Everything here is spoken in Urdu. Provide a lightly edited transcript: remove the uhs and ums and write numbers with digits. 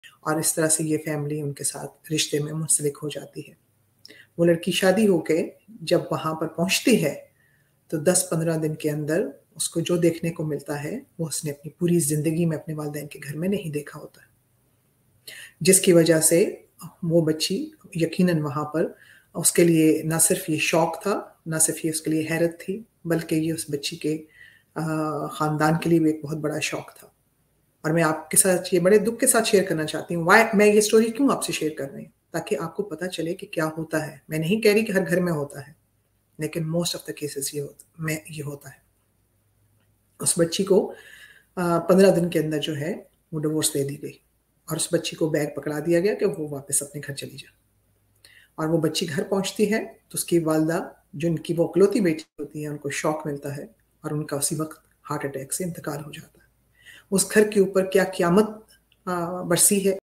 اور اس طرح سے یہ فیملی ان کے ساتھ رشتے میں منسلک ہو جاتی ہے۔ وہ لڑکی شادی ہو کے جب وہاں پر پہنچتی ہے تو 10-15 دن کے اندر اس کو جو دیکھنے کو ملتا ہے وہ اس نے اپنی پوری زندگی میں اپنے والدین کے گھر میں نہیں دیکھا ہوتا، جس کی وجہ سے وہ بچی یقیناً وہاں پر اس کے لیے نہ صرف یہ شوق تھا، نہ صرف یہ اس کے لیے حیرت تھی، بلکہ یہ اس بچی کے خاندان کے لیے بھی ایک بہت بڑا شوق تھا۔ اور میں آپ کے ساتھ یہ بڑے دکھ کے ساتھ شیئر کرنا چاہتی ہوں، میں یہ سٹوری کیوں آپ سے شیئر کر رہی ہوں، تاکہ آپ کو پتہ چلے کہ کیا ہوتا ہے۔ میں نہیں کہہ رہی کہ ہر گھر میں ہوتا ہے، لیکن موسٹ آف دا کیسز یہ ہوتا ہے۔ اس بچی کو 15 دن کے اندر جو ہے وہ ڈیورس دے دی گئی، اور اس بچی کو بیگ پکڑا دیا گیا کہ وہ واپس اپنے گھر چلی جائے۔ اور وہ بچی گھر پہنچتی ہے تو اس کی والدہ، جن کی وہ اکلوتی بیٹی ہوتی ہے، ان کو شوق ملتا ہے اور ان کا اسی وقت ہارٹ اٹیک سے انتقال ہو جاتا ہے۔ اس گھر کے اوپر کیا قیامت برسی ہے